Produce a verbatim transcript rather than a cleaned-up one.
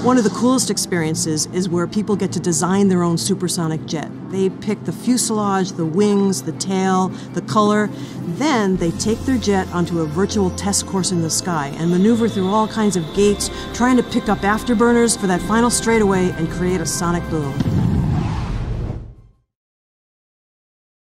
One of the coolest experiences is where people get to design their own supersonic jet. They pick the fuselage, the wings, the tail, the color. Then they take their jet onto a virtual test course in the sky and maneuver through all kinds of gates, trying to pick up afterburners for that final straightaway and create a sonic boom.